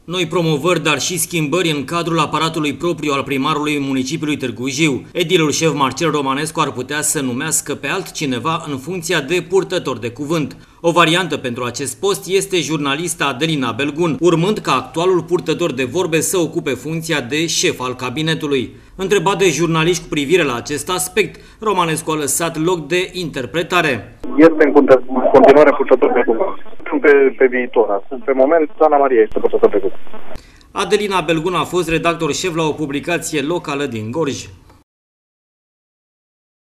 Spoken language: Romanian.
Noi promovări, dar și schimbări în cadrul aparatului propriu al primarului municipiului Târgu Jiu. Edilul șef Marcel Romanescu ar putea să numească pe altcineva în funcția de purtător de cuvânt. O variantă pentru acest post este jurnalista Adelina Belgun, urmând ca actualul purtător de vorbe să ocupe funcția de șef al cabinetului. Întrebat de jurnaliști cu privire la acest aspect, Romanescu a lăsat loc de interpretare. Este în continuare purtător de cuvânt. Pe viitor. Pe moment, Ana Maria este purtător de cuvânt. Adelina Belgun a fost redactor șef la o publicație locală din Gorj.